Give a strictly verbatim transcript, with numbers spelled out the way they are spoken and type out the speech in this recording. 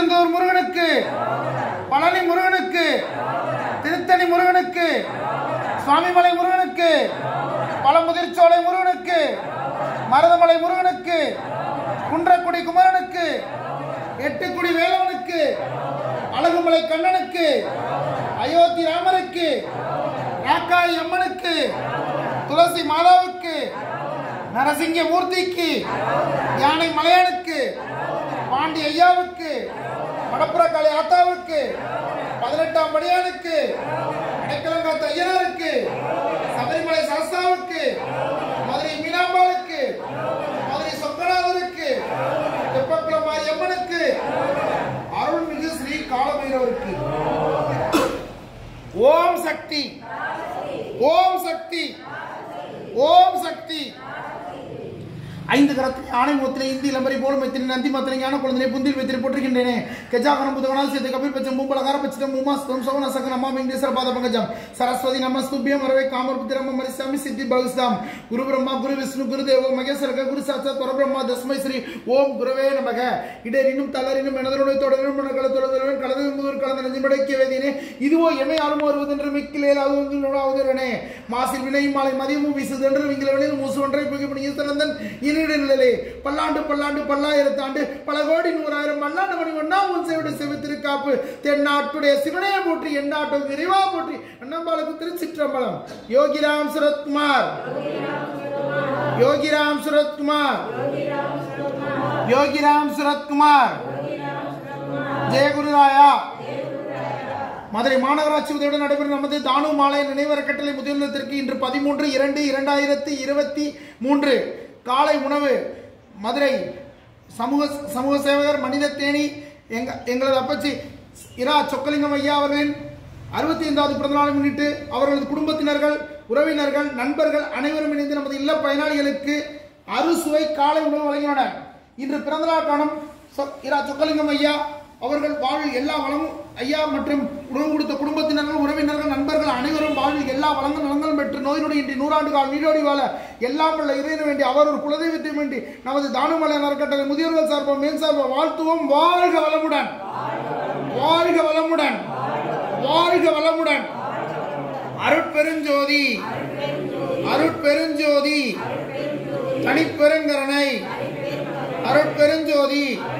திருச்செந்தூர் முருகனுக்கு, பழனி முருகனுக்கு, திருத்தணி முருகனுக்கு, சுவாமிமலை முருகனுக்கு, பழமுதிர்ச்சோலை முருகனுக்கு, மருதமலை முருகனுக்கு, குன்றக்குடி குமரனுக்கு, எட்டுக்குடி வேலவனுக்கு, அழகுமலை கண்ணனுக்கு, அயோத்தி ராமருக்கு, ராக்காய் அம்மனுக்கு, துளசி மாதாவுக்கு, நரசிங்க மூர்த்திக்கு, யானை மலையானுக்கு, பாண்டி ஐயாவுக்கு, மடப்புறக்காளி ஆத்தாவுக்கு, பதினெட்டாம் படியானுக்கு, அடைக்கலங்காத்த ஐயனாருக்கு, சபரிமலை சாஸ்தாவுக்கு, மதுரை மீனாம்பாளுக்கு, மதுரை சொக்கநாதருக்கு, தெப்பக்குளம் மாரியம்மனுக்கு, அருள்மிகு ஸ்ரீ காலபைரவருக்கு. ஓம் சக்தி, ஓம் சக்தி, ஓம் சக்தி. ஐந்து கரத்தில் ஆணை மூத்திரை இந்தி இளம்பரி போலும் வைத்தினை நந்தி மாத்திரை ஞான குழந்தை புந்தில் வைத்தினை போட்டிருக்கின்றேனே. கஜாகரம் புதகனால் சேர்த்து கபில் பச்சம் பூம்பலகார பச்சிடம் உமாஸ்தம் சோன சகன் அம்மா வெங்கடேஸ்வர பாத பங்கஜம் சரஸ்வதி நமஸ்துபியம் வரவே காமர்புத்திரம் மரிசாமி சித்தி பகஸ்தாம். குரு பிரம்மா குரு விஷ்ணு குரு தேவோ மகேஸ்வரக குரு சாட்சாத் பரபிரம்மா தஸ்மை ஸ்ரீ ஓம் குருவே நமக. இடரினும் தளரினும் எனதனுடைய தொடரினும் கலத்துடன் கலந்து முதல் கலந்த நஞ்சிமடைக்க வேதினே. இதுவோ எமை ஆளும் வருவதென்று மிக்கிலேலாவதுடனே மாசில் வினையும் மாலை மதியமும் வீசுதென்று விங்கிலவனில் மூசு ஒன்றை புகை சிறந்தன் நிலை பல்லாண்டு பல்லாண்டு பல்லாயிரத்தாண்டு பல கோடி நூறாயிரம் பல்லாண்டு மணி ஒன்னாம் உன் சேவிட செவித்திருக்காப்பு தென்னாட்டுடைய சிவனையை போற்றி எந்நாட்டு விரிவா போற்றி அண்ணம்பாளுக்கு திருச்சிற்றம்பலம். யோகிராம் சுரத்குமார், யோகிராம் சுரத்குமார், யோகிராம் சுரத்குமார். ஜெயகுருராயா. மதுரை மாநகராட்சி உதவியுடன் நடைபெறும் நமது தானு மாலை நினைவர கட்டளை முதியோர்த்திற்கு இன்று பதிமூன்று இரண்டு இரண்டாயிரத்தி இருபத்தி மூன்று காலை உணவு மதுரை சமூக சமூக சேவகர் மனித தேனி எங்க எங்களது அப்பச்சி இரா சொக்கலிங்கம் ஐயா அவர்களின் அறுபத்தி ஐந்தாவது பிறந்தநாளை முன்னிட்டு அவர்களது குடும்பத்தினர்கள், உறவினர்கள், நண்பர்கள் அனைவரும் இணைந்து நமது இல்ல பயனாளிகளுக்கு அறுசுவை காலை உணவு வழங்கினர். இன்று பிறந்தநாள் காணும் இரா சொக்கலிங்கம் ஐயா அவர்கள் வாழ்வில் எல்லா வளமும் ஐயா மற்றும் உணவு கொடுத்த குடும்பத்தினர்கள், உறவினர்கள், நண்பர்கள் அனைவரும் வாழ்வில் எல்லா வளங்கள் நலங்களும் பெற்று நோய் நொடி இன்றி நூறாண்டு கால நீரோடி வாழ எல்லாம் உள்ள இறைவன வேண்டி அவர் ஒரு குலதெய்வத்தை வேண்டி நமது தானுமலை அறக்கட்டளை முதியோர்கள் சார்பாக மேல் சார்பாக வாழ்த்துவோம். வாழ்க வளமுடன், வாழ்க வளமுடன், வாழ்க வளமுடன். அருட்பெருஞ்சோதி, அருட்பெருஞ்சோதி, தனிப்பெருங்கருணை, அருட்பெருஞ்சோதி.